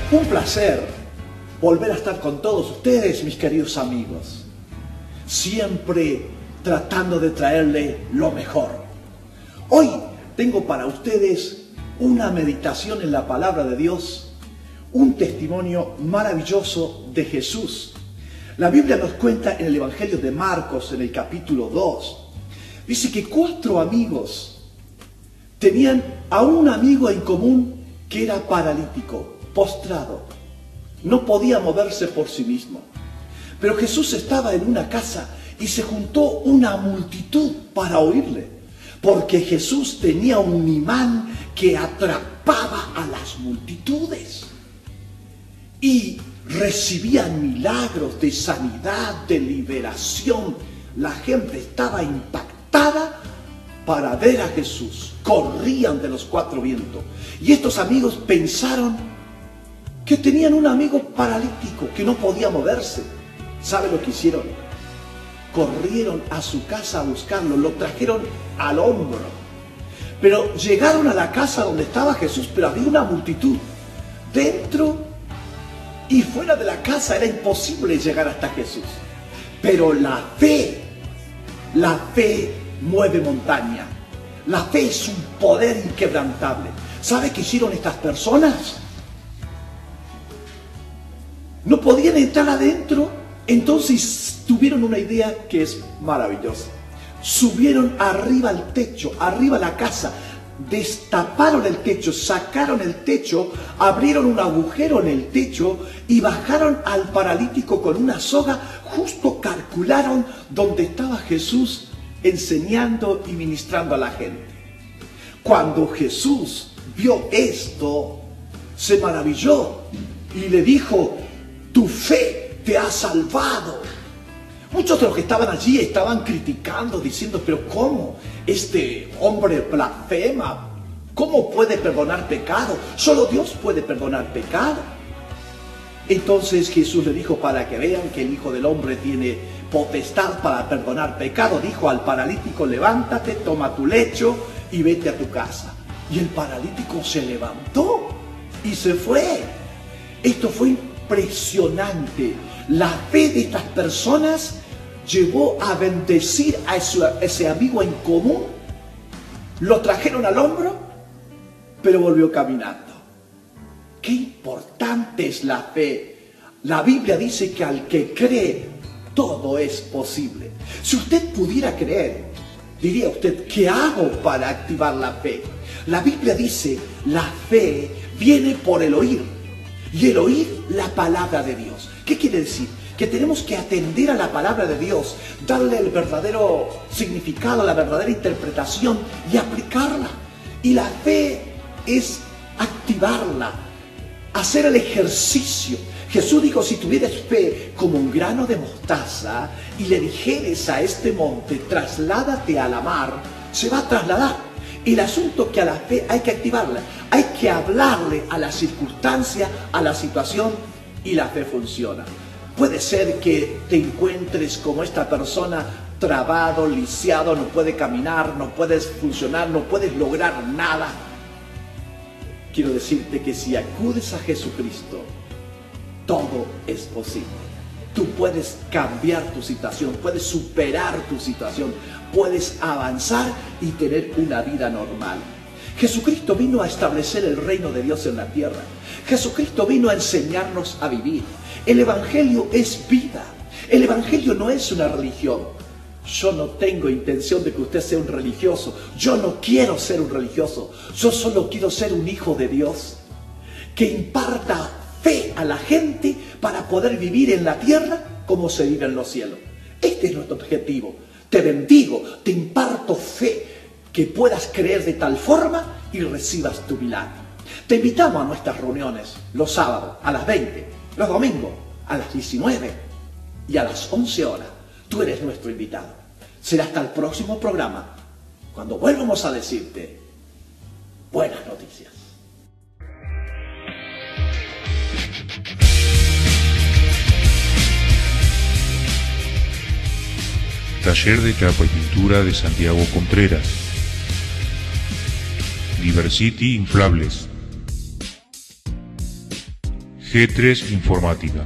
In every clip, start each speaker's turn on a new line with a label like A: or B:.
A: Un placer volver a estar con todos ustedes, mis queridos amigos. Siempre tratando de traerle lo mejor. Hoy tengo para ustedes una meditación en la palabra de Dios, un testimonio maravilloso de Jesús. La Biblia nos cuenta en el Evangelio de Marcos, en el capítulo 2, dice que 4 amigos tenían a un amigo en común que era paralítico, postrado. No podía moverse por sí mismo. Pero Jesús estaba en una casa y se juntó una multitud para oírle, porque Jesús tenía un imán que atrapaba a las multitudes y recibían milagros de sanidad, de liberación. La gente estaba impactada para ver a Jesús. Corrían de los 4 vientos. Y estos amigos pensaron que tenían un amigo paralítico que no podía moverse. ¿Sabe lo que hicieron? Corrieron a su casa a buscarlo, lo trajeron al hombro. Pero llegaron a la casa donde estaba Jesús, pero había una multitud. Dentro y fuera de la casa era imposible llegar hasta Jesús. Pero la fe mueve montaña. La fe es un poder inquebrantable. ¿Sabe qué hicieron estas personas? No podían entrar adentro, entonces tuvieron una idea que es maravillosa. Subieron arriba al techo, arriba a la casa, destaparon el techo, sacaron el techo, abrieron un agujero en el techo y bajaron al paralítico con una soga. Justo calcularon donde estaba Jesús enseñando y ministrando a la gente. Cuando Jesús vio esto, se maravilló y le dijo: tu fe te ha salvado. Muchos de los que estaban allí estaban criticando, diciendo: pero ¿cómo? Este hombre blasfema. ¿Cómo puede perdonar pecado? Solo Dios puede perdonar pecado. Entonces Jesús le dijo, para que vean que el Hijo del Hombre tiene potestad para perdonar pecado, dijo al paralítico: levántate, toma tu lecho y vete a tu casa. Y el paralítico se levantó y se fue. Esto fue impresionante. La fe de estas personas llevó a bendecir a ese amigo en común. Lo trajeron al hombro, pero volvió caminando. Qué importante es la fe. La Biblia dice que al que cree, todo es posible. Si usted pudiera creer, diría usted: ¿qué hago para activar la fe? La Biblia dice: la fe viene por el oír, y el oír la palabra de Dios. ¿Qué quiere decir? Que tenemos que atender a la palabra de Dios, darle el verdadero significado, la verdadera interpretación y aplicarla. Y la fe es activarla, hacer el ejercicio. Jesús dijo: si tuvieras fe como un grano de mostaza y le dijeres a este monte: trasládate a la mar, se va a trasladar. El asunto que a la fe hay que activarla, hay que hablarle a la circunstancia, a la situación, y la fe funciona. Puede ser que te encuentres como esta persona, trabado, lisiado, no puede caminar, no puedes funcionar, no puedes lograr nada. Quiero decirte que si acudes a Jesucristo, todo es posible. Tú puedes cambiar tu situación, puedes superar tu situación, puedes avanzar y tener una vida normal. Jesucristo vino a establecer el reino de Dios en la tierra. Jesucristo vino a enseñarnos a vivir. El Evangelio es vida. El Evangelio no es una religión. Yo no tengo intención de que usted sea un religioso. Yo no quiero ser un religioso. Yo solo quiero ser un hijo de Dios que imparta fe a la gente para poder vivir en la tierra como se vive en los cielos. Este es nuestro objetivo. Te bendigo, te imparto fe, que puedas creer de tal forma y recibas tu milagro. Te invitamos a nuestras reuniones los sábados a las 20, los domingos a las 19 y a las 11 horas. Tú eres nuestro invitado. Será hasta el próximo programa, cuando volvamos a decirte buenas noticias.
B: Taller de Tapa y Pintura de Santiago Contreras. Diversity Inflables. G3 Informática,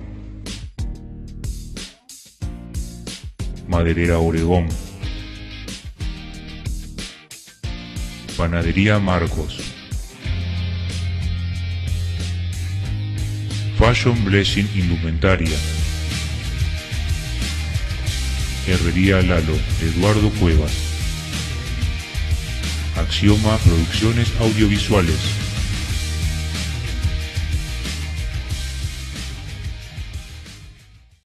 B: Maderera Oregón, Panadería Marcos, Fashion Blessing Indumentaria, Herrería Lalo, Eduardo Cuevas, Axioma Producciones Audiovisuales,